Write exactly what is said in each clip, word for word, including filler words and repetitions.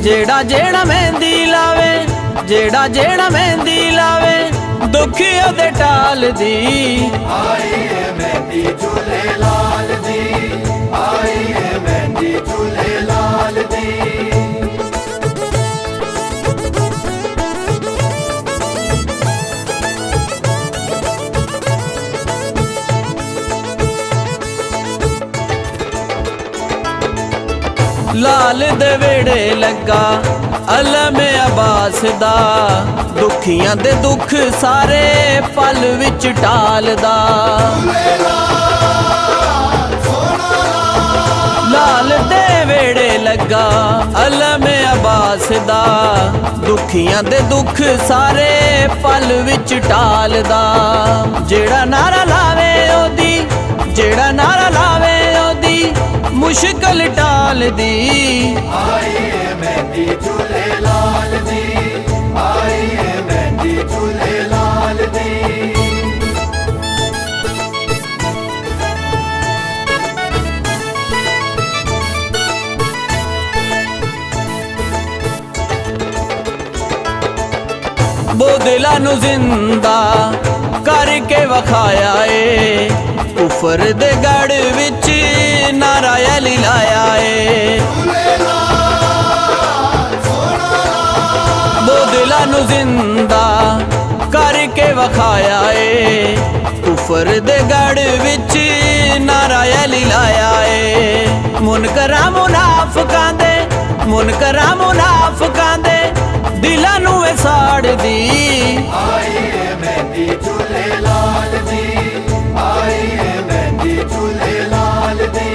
जेड़ा जेड़ा मेहंदी लावे, जेड़ा जेड़ा मेहंदी लावे, दुखी ओदे टाल दी। आई है मेहंदी झूले लाल दी, आई है मेहंदी झूले लाल दी। लाल दे वेड़े लगा अलम अब्बास दा, दुखियां दे दुख सारे पल विच टालदा। लाल दे वेड़े लगा अलम अब्बास दा, दुखियां दे दुख सारे पल विच टालदा। जेड़ा नारा लावे ओदी, जेड़ा नारा लावे ओदी मुश्किल टाल दी। आई है मेहंदी झूले लाल दी, आई है मेहंदी झूले लाल दी। बोदला नु जिंदा करके वखाया ए, कुफर दे गढ़ विच नारा अली लाया ए। बोदला नु जिंदा करके वखाया ए, कुफर दे गढ़ विच नारा अली लाया ए। मुनकरा मुनाफिकां दे, मुनकरा मुनाफिकां दे दिलां नू साड़ दी। आई है मेहंदी झूले लाल दी, आई है मेहंदी झूले लाल दी।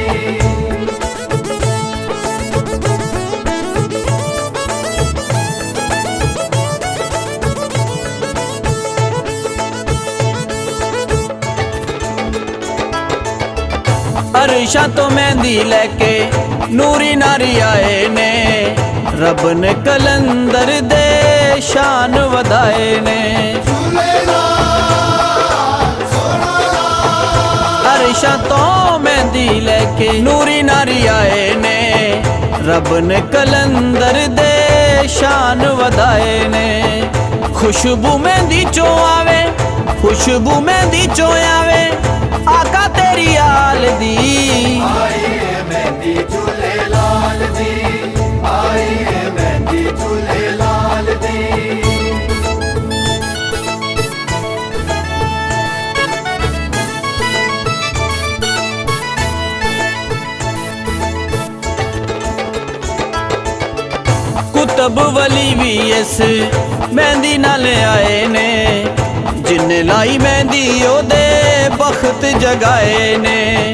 अरशा तो मेहंदी लेके नूरी नारी आए ने, रब ने कलंदर दे शान वधाए ने। अरशा तो मेहंदी लेके नूरी नारी आए ने, रब ने कलंदर दे शान वधाए ने। खुशबू मेहंदी चो आवे, खुशबू मेहंदी चो आवे, आका तेरी आल दी। आई है मेहंदी झूले लाल दी, आई है मेहंदी झूले लाल दी। कुतब वली भी इस मेहंदी नाल आए ने, जिन्ने लाई मेहंदी ओदे बख्त जगाए ने।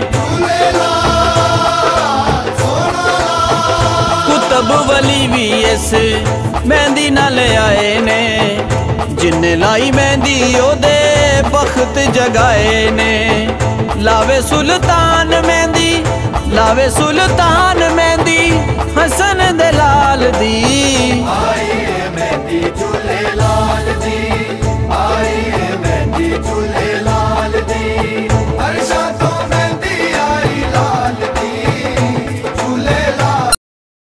कुतब वली भी इस मेहंदी नाल आए ने, जिन्ने लाई मेहंदी ओदे बख्त जगाए ने। लावे सुल्तान मेहंदी, लावे सुल्तान मेहंदी हसन दे लाल दी।